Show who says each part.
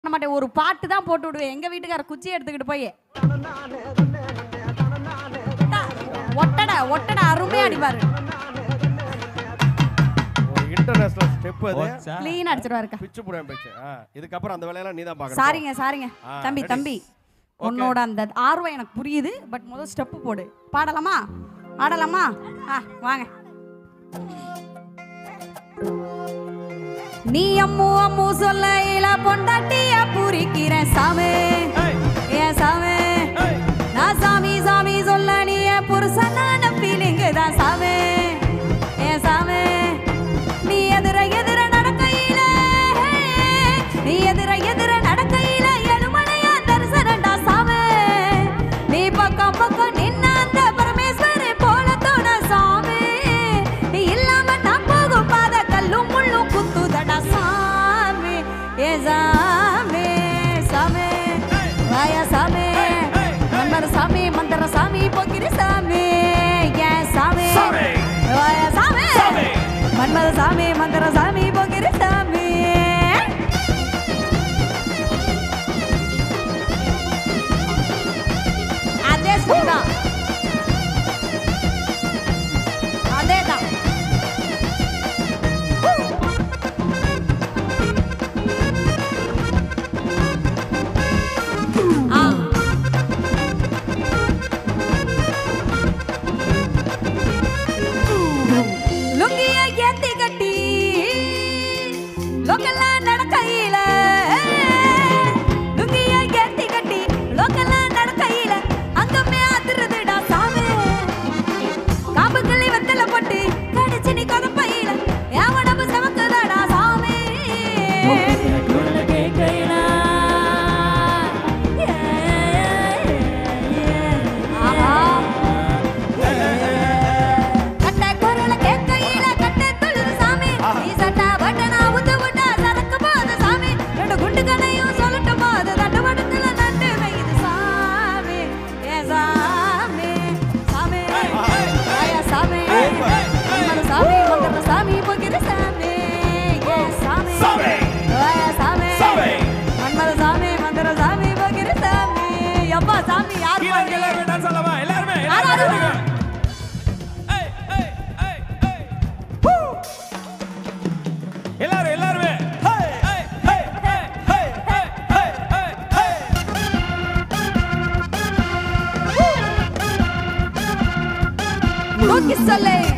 Speaker 1: மாட்டேன், ஒரு பாட்டு தான் போட்டு விடுவேன். எங்க வீட்டுக்கார குச்சி எடுத்துக்கிட்டு போய் ஒட்டடை ஒட்டடை அருமையா அடிப்பாரு.
Speaker 2: இன்டர்நேஷனல் ஸ்டெப் அது
Speaker 1: க்ளீன் அடிச்சிடுவாருக்கா.
Speaker 2: பிச்சு புடியா பிச்சு. இதுக்கு அப்புறம் அந்த வேலையெல்லாம் நீ தான் பார்க்கணும்.
Speaker 1: சாரிங்க சாரிங்க தம்பி தம்பி, உன்னோட அந்த ஆர்வம் எனக்கு புரியுது. பட் முதல் ஸ்டெப் போடு. பாடலாமா ஆடலாமா? வாங்க. நீ அம்மு அம்மு சொல்ல இல பொண்டாட்டிய பூரிக்கிற சாமி ஏன் சாமி, நான் சாமி சாமி சொல்ல நீ புருஷனான ஃபீலிங்கு தான் சாமி ஏன் சாமி. நீ எதிர எதிர நடக்கையில, நீ எதிர எதிர நடக்கையில எழுமலையா தரிசனண்டா சாமி. நீ பக்கம் பக்கம் நின்ன அந்த பரமேஸ்வரி போலத்தோட சாமி. நீ இல்லாம நான் போகும் பாத கல்லும் முள்ளும் குத்துதடா சாமி ஏ சாமி சாமி வாயா சாமி. மன்மர சாமி மந்திர சாமி பொக்கிரி சாமி ஏ சாமி வாயா சாமி. மன்மர சாமி மந்திர சாமி பொக்கிரி சாமி. அதே சொல்லுதான், அதேதான். லுங்கிய ஏத்தி கட்டி லோக்கல்ல நடக்கையில, லுங்கிய ஏத்தி கட்டி லோக்கல்ல நடக்கையில அங்கமே அதிருதுடா சாமி. காம்புக்களி வெத்தல போட்டு கடிச்சு நீ கொதப்பையில என் உடம்பு செவக்குதடா சாமி. கட்ட குரல கேட்கையில கட்ட தொழுது சாமி. நீ சட்டா பட்டனா உத்து விட்டா சரக்கு போது சாமி. ரெண்டு குண்டு கண்ணையும் சொல்லட்டும் போது தட்டு படத்துல நட்டு வைக்குது சாமி ஏ சாமி சாமி வாயா சாமி. மன்மர சாமி மந்திர சாமி பொக்கிரி சாமி ஏ சாமி வாயா சாமி. மன்மர சாமி மந்திர சாமி பொக்கிரி சாமி. எப்பா சாமி யார்
Speaker 3: எல்லாரும் டான்ஸ் ஆடலாமா? எல்லாரும் எல்லாரும் எல்லாரும்
Speaker 1: நோக்கி சொல்லே